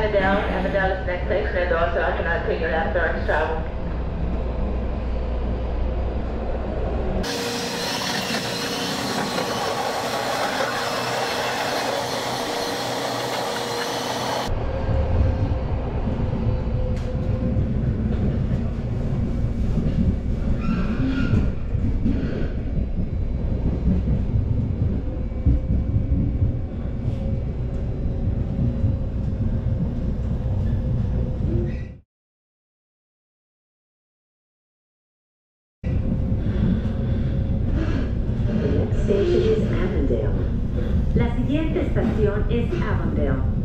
Avondale. Avondale is the next station, and also I cannot take your after dark travel. Station is Avondale. La siguiente estación es Avondale.